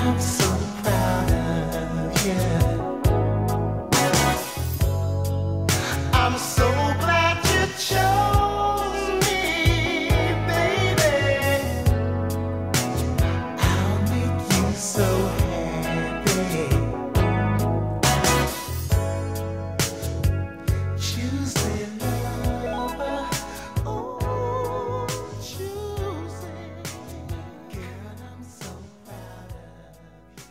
I'm so proud of you. I'm so glad you chose me, baby. I'll make you so happy. Choosing lover, oh, choosing. Girl, I'm so proud of you.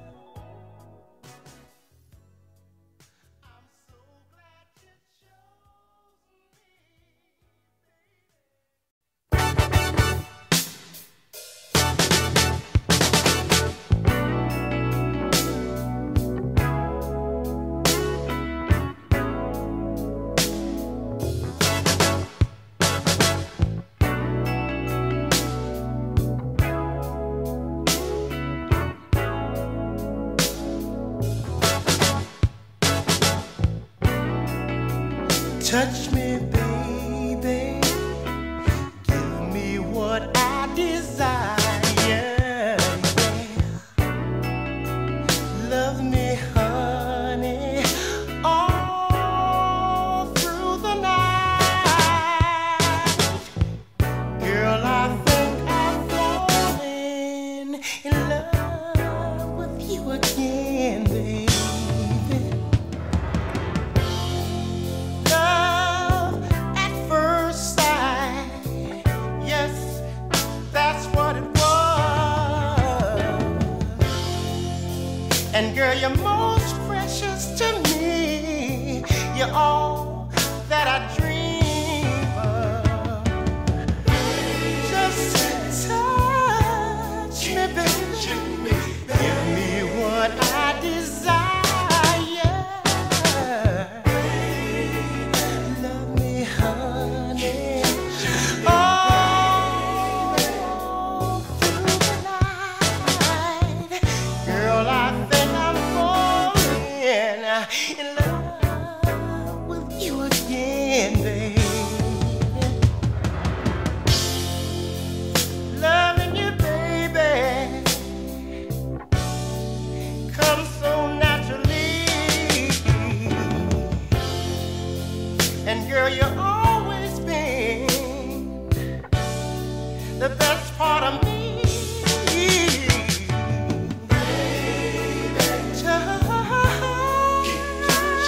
I'm so glad you chose touch me, baby. Give me what I desire. Yeah. Love me, honey, all through the night. Girl, I think I'm falling in love with you again, baby. Love at first sight, yes, that's what it was. And girl, you're most precious to me. You're all that I dream of. Just touch me, baby. Give me what I desire. Love me, honey, all through the night. Girl, I think I'm falling in love with you again, baby. Loving you, baby, comes so naturally. And girl, you've always been the best part of me. Touch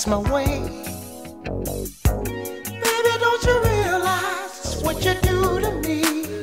lost my way. Baby, don't you realize what you do to me?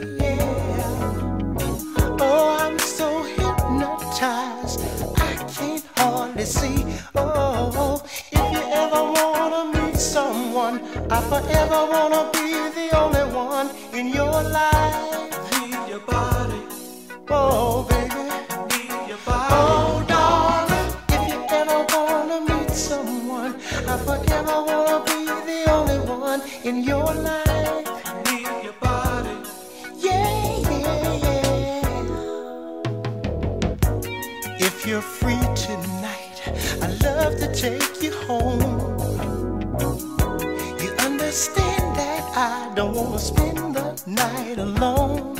Yeah. Oh, I'm so hypnotized, I can't hardly see. Oh, if you ever wanna meet someone, I forever wanna be the only one in your life. Need your body. Oh, baby. Need your body. Oh, darling, if you ever wanna meet someone, I forever wanna be the only one in your life. Need your body. Yeah, yeah, yeah. If you're free tonight, I'd love to take you home. You understand that I don't wanna spend the night alone.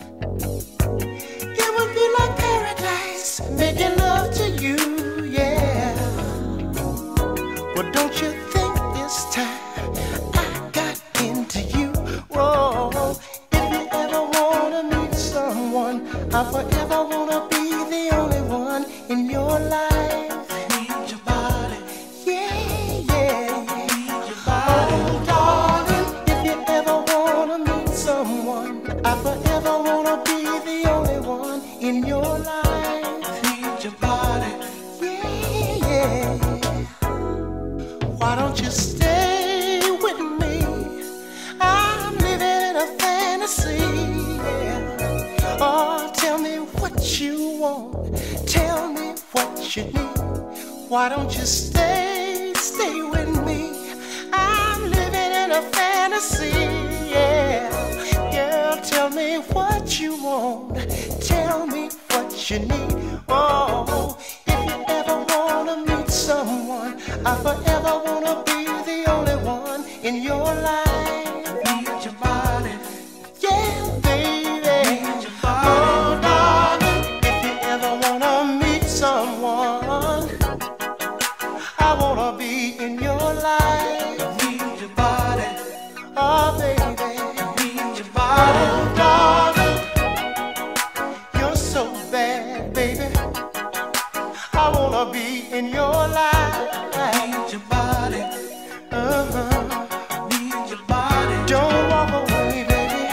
It would be like paradise, making love to you, yeah. Well, don't you think this time I got into you? Whoa, if you ever wanna meet someone, I forever wanna be the only one in your life. Need your body. Yeah, yeah, yeah. Need your body. Oh, darling, if you ever wanna meet someone, I forever wanna be the only one in your life. Need your body. Yeah, yeah. Why don't you stay with me? I'm living in a fantasy. Yeah. Oh, tell me what you want. Tell me what you need. Why don't you stay with me? I'm living in a fantasy. Yeah. Girl, tell me what you want. Tell me what you need. Oh, if you ever wanna meet someone, I forever wanna be the only one in your life. Need your body. Yeah, baby. Need your body. Oh, darling, if you ever wanna meet someone, I wanna be in your life. Need your body. Oh, baby. Need your body. Oh, darling, you're so bad, baby. I wanna be in your life. Need your body. Uh-huh. Need your body. Don't walk away, baby.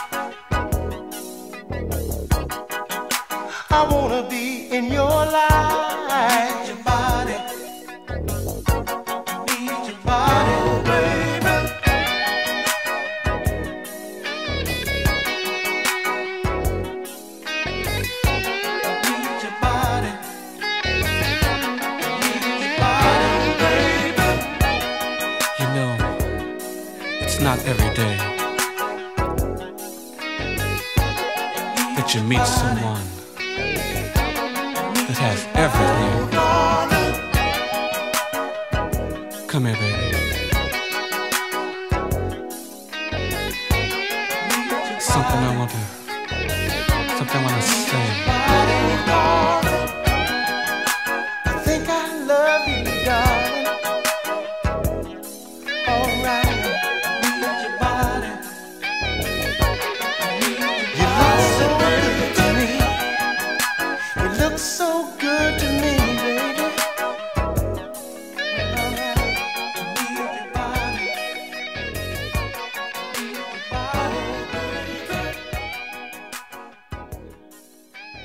I wanna be in your life. Need your body. Need your body. Oh, baby. Need your body. Need your body, baby. You know, it's not every day that you meet someone that has everything. Come here, baby. Something I want to say. I think I love you, darling. All right. Need your body. You look so good to me. You look so good to me, baby. All right. Need your body. Need your body.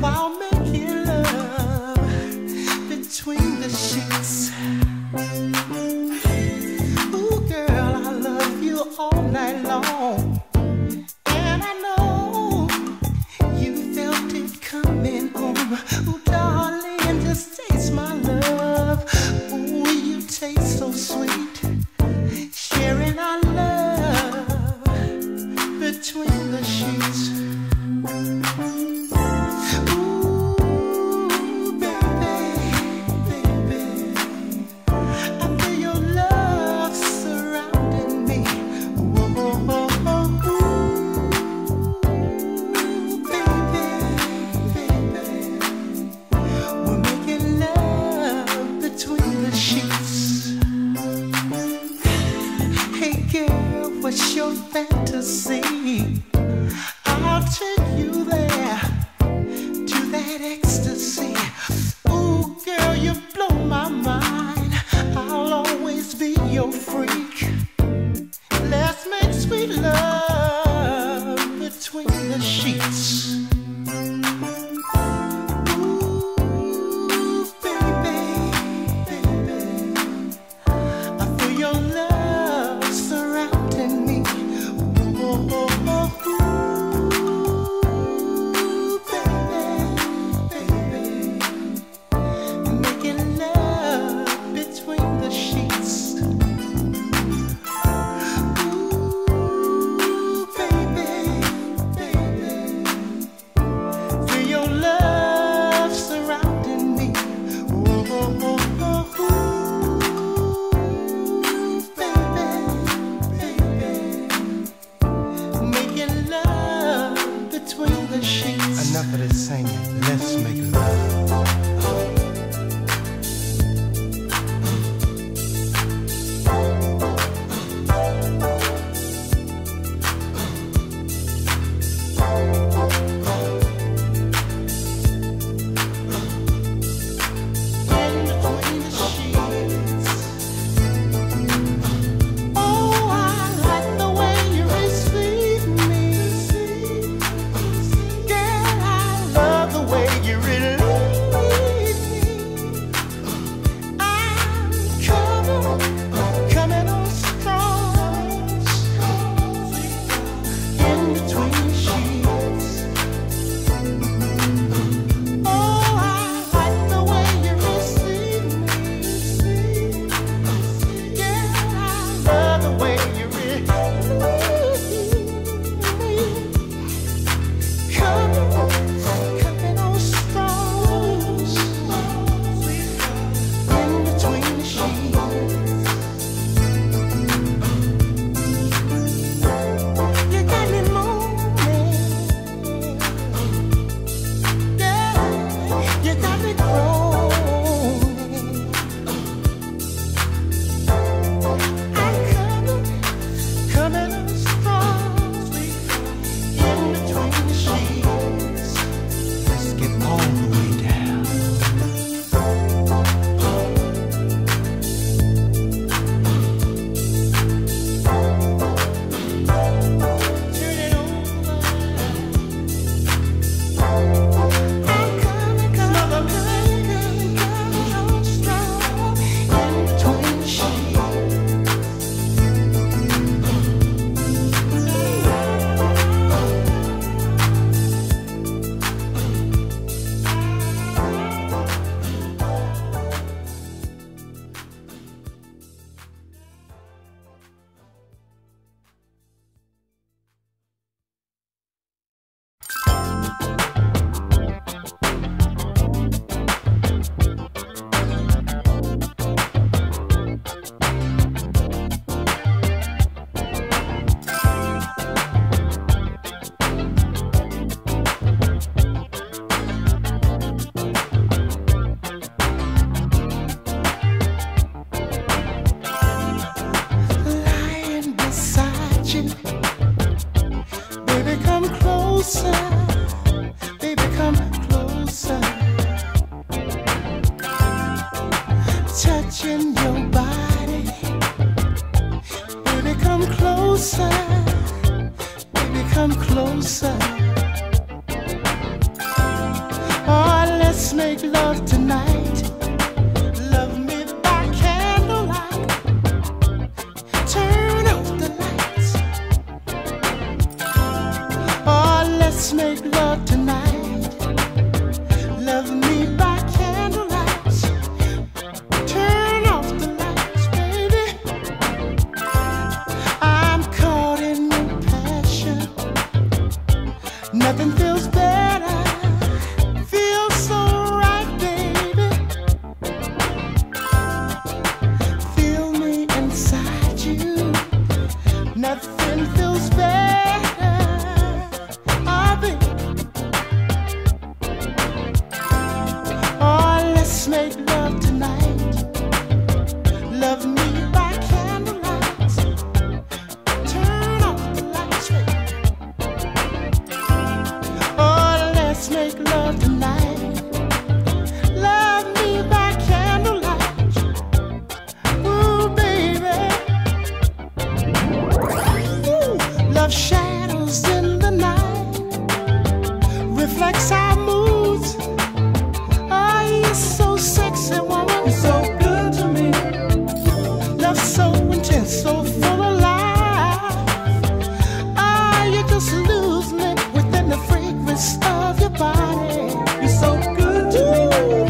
while making love between the sheets. Ooh, girl, I love you all night long, and I know you felt it coming on. Ooh, darling, just taste my love. Ooh, you taste so sweet, sharing our love between the sheets. What's your fantasy? I'll take you there to that ecstasy. Ooh, girl, you blow my mind. I'll always be your freak. Let's make sweet love between the sheets. Ooh, baby, baby, I feel your love surrounding me. Enough of this singing, let's make love. let's make love tonight. Love me by candlelight. Turn off the lights. Oh, let's make love tonight. Love me by candlelight. Turn off the lights, baby. I'm caught in your passion. Nothing feels better. Feels so right, baby. Feel me inside you. Nothing feels better. Oh, baby. Oh, let's make love tonight. Love me by candlelight. Turn off the lights, baby. Oh, let's make love tonight. Love me by candlelight. Ooh, baby. Ooh, love shadows in the night. Reflects our moods. Oh, you're so sexy, woman. You're so good to me. Love so intense, so full of life. Ah, you just lose me within the fragrance of your body. You're so good to me.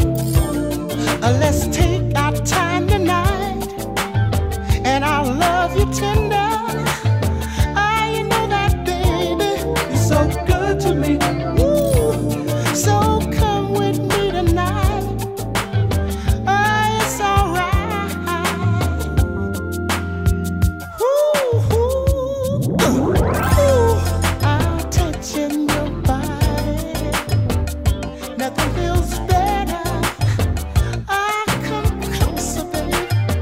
Let's take our time tonight, and I'll love you tender. Ah, you know that, baby. You're so good to me. Ooh, so come with me tonight. Oh, it's alright. Ooh, ooh, ooh. I'm touching your body. Nothing feels better. Ah, come closer, baby.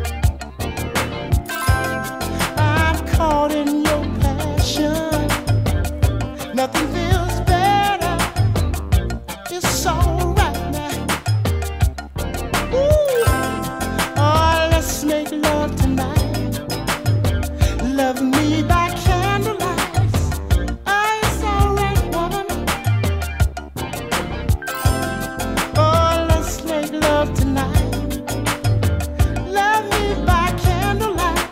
I'm caught in your passion. Nothing feels better. It's alright now. Ooh. Oh, let's make love tonight. Love me by candlelight. Oh, it's alright, woman. Oh, let's make love tonight. Love me by candlelight.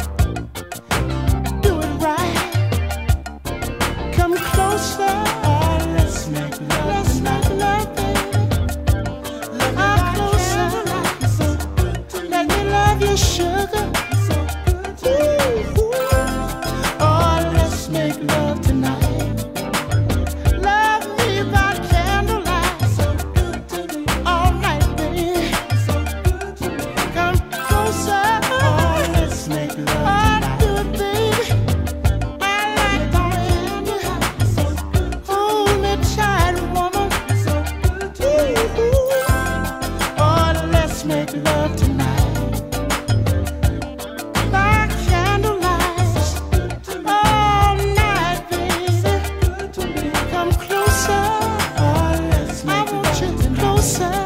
Do it right. Come closer. Oh, let's make love. Let's make love, baby. I'm closer. Let me love you, sugar. Ooh, ooh. Oh, let's make love tonight. Love me by candlelight. All night, baby. Come closer. Oh, let's make love tonight. Do it, baby. I like the candlelight. Hold me tight, woman. Ooh, ooh. Oh, let's make love tonight. By candlelight. All night, baby. Come closer. Oh, let's make love. I want you closer.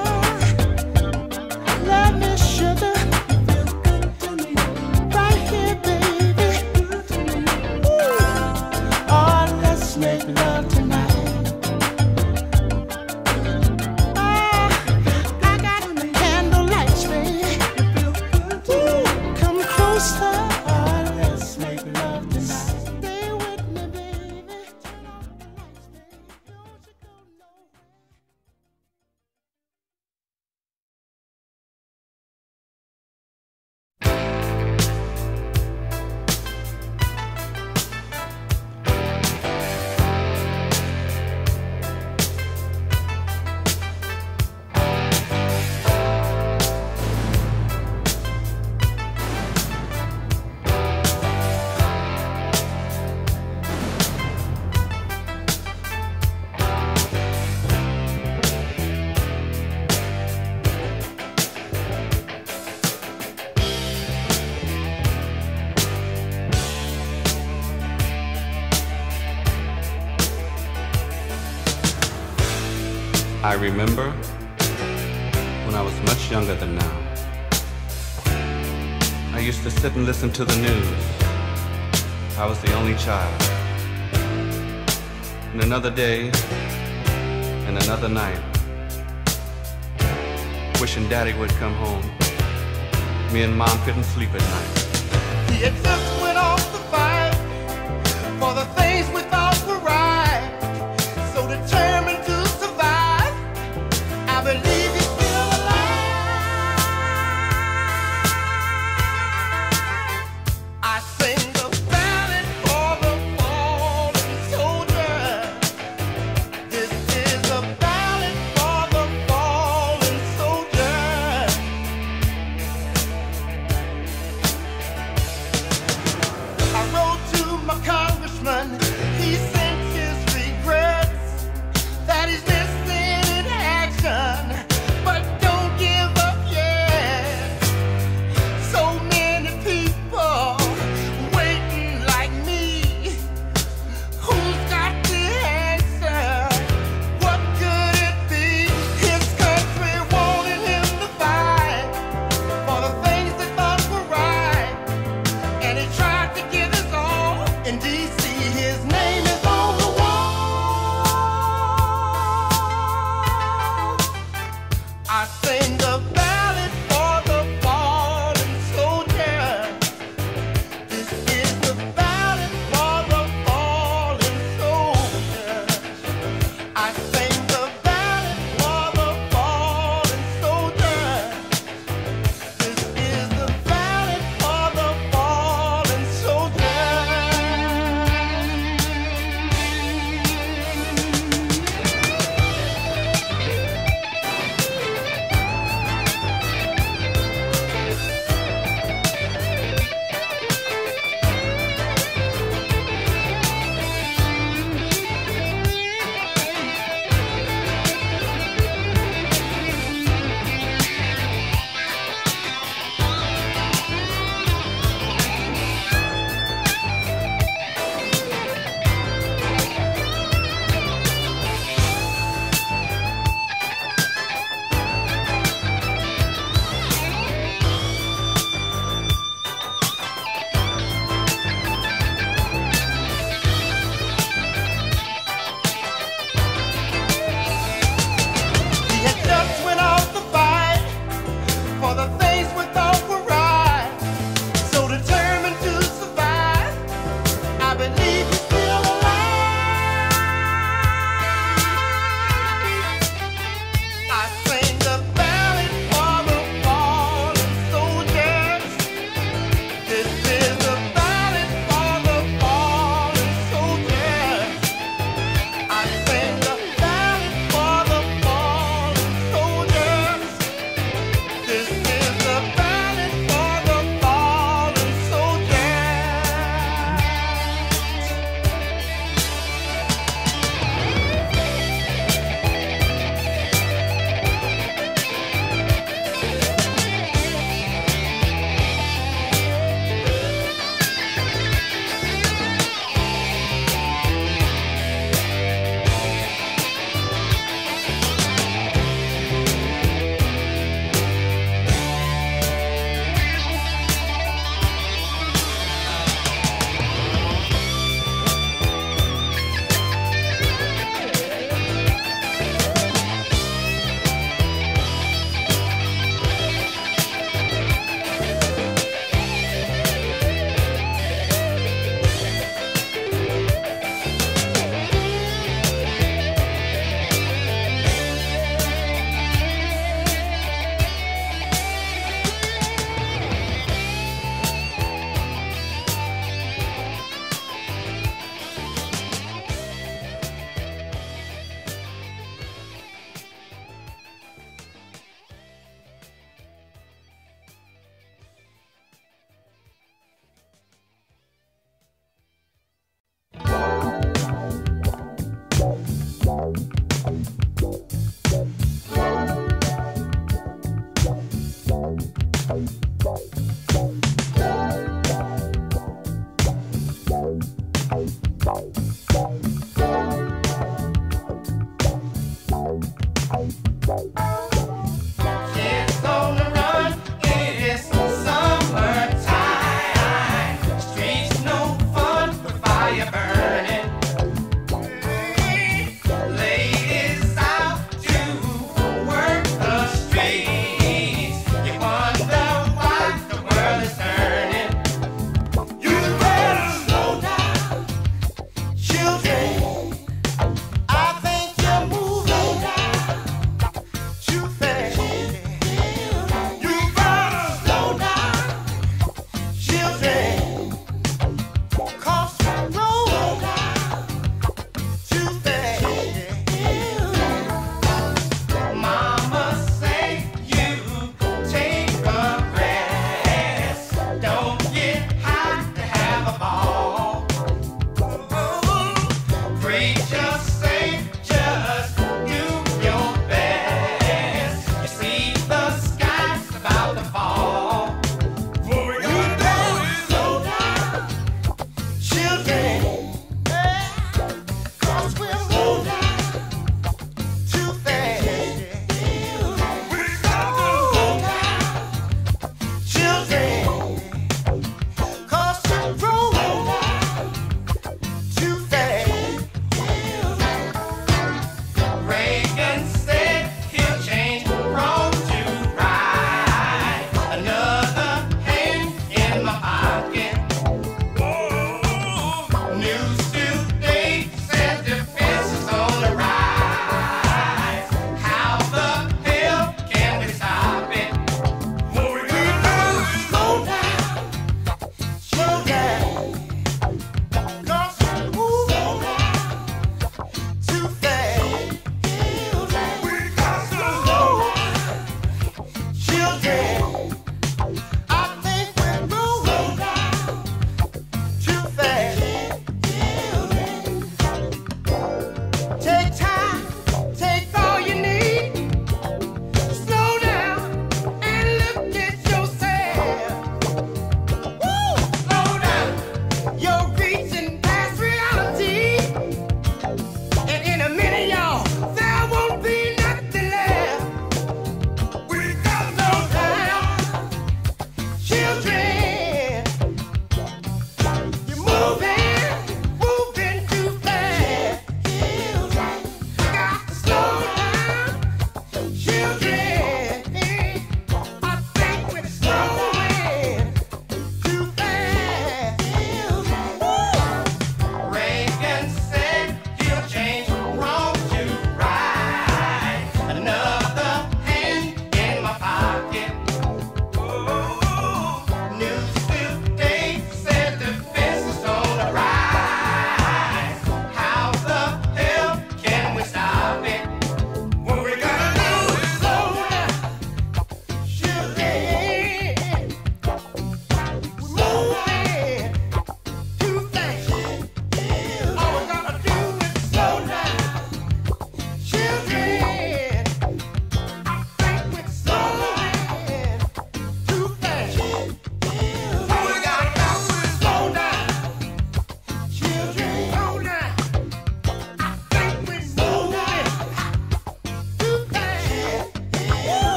Love me, sugar. Right here, baby. Ooh. Oh, let's make love tonight. Ah, I got the candlelights, baby. Ooh, come closer. Oh, let's make love tonight. Stay with me, baby. Turn off the lights, baby. Don't you go nowhere. I remember when I was much younger than now. I used to sit and listen to the news. I was the only child. And another day and another night, wishing Daddy would come home. Me and Mom couldn't sleep at night. We had just went off the fight for the things we thought were right. So determined to survive, I believe you're still alive. I sing the ballad for the fallen soldier. This is a ballad for the fallen soldier.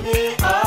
me up.